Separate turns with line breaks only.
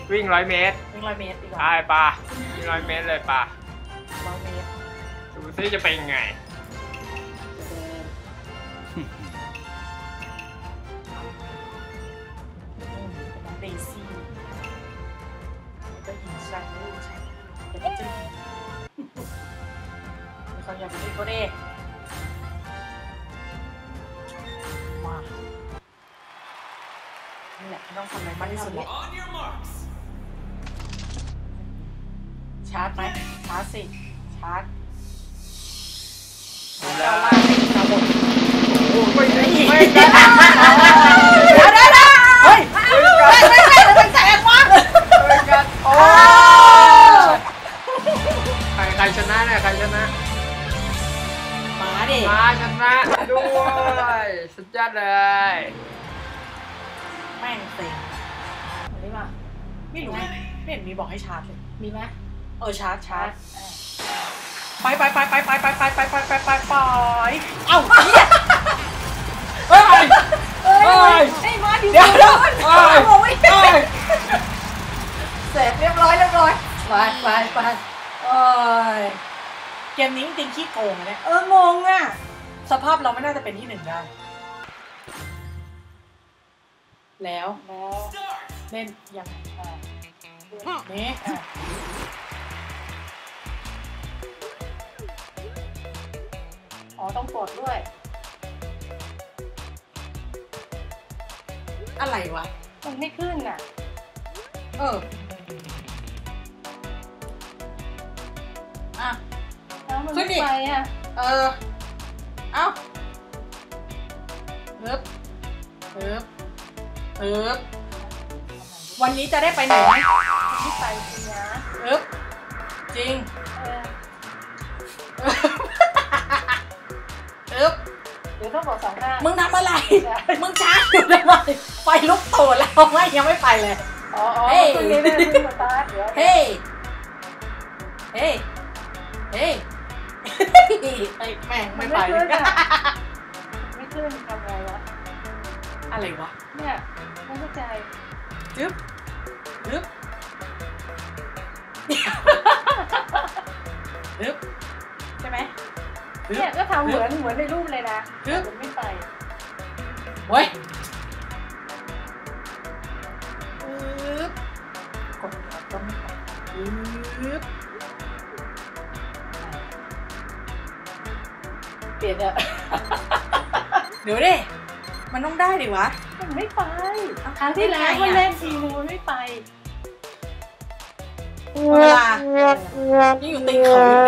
วิ่ง100 เมตร
วิ่ง100 เมตรดีกว่า
ใช่ป่ะวิ่ง100 เมตรเลยป่ะ
100 เมตร
ดูซิจะเป็นไง
เดซี่ก็ยิงช่างลูกใช่เดี๋ยวก็จะยิงมีคนอยากไปยิงก็ได้มานี่แหละต้องทำอะไรมากที่สุดเลยชาร์จไหมชาร์จสิชาร์จ
แล้ว
ล่าสิกระบอก
โอ้ไม่ได้
เฮ้ยไม่แตกวะ
โอ้ใครชนะเนี่ยใครชนะ
มาดิ
มาชนะด้วยสุดยอดเลย
แม่งเต็งอันนี้ป่ะไม่รู้ไม่เห็นมีบอกให้ชาร์จเลยมีไหมชาร์จไปเอ้าเฮ้ยมาดิเดี๋ยวเสร็จเรียบร้อยไปเกมนี้จริงขี้โกงเนี่ยงงอ่ะสภาพเราไม่น่าจะเป็นที่ 1ได้แล้วเล่นยังนี่ต้องกดด้วยอะไรวะมันไม่ขึ้นอ่ะขึ้นดิไปอ่ะเอ้าวันนี้จะได้ไปไหนไหมไม่ไปจริงนะจริงเดี๋ยวต้องบอก2 หน้ามึงทำอะไรมึงช้าอยู่ทำไมไฟลุกโตแล้วไม่ยังไม่ไปเลยเฮ้ยเฮ้แม่งไม่ไปไม่ขึ้นทำไงวะอะไรวะเนี่ยไม่เข้าใจใช่ไหมเนี่ยก็ทำเหมือนในรูปเลยนะมันไม่ไปเว้ยกดต้องไม่ไปเปลี่ยนอะเดี๋ยวดิมันต้องได้ดิวะมันไม่ไปครั้งที่แล้วมันเล่นทีนึงมันไม่ไปเวลานี่อยู่ตีนเขาอยู่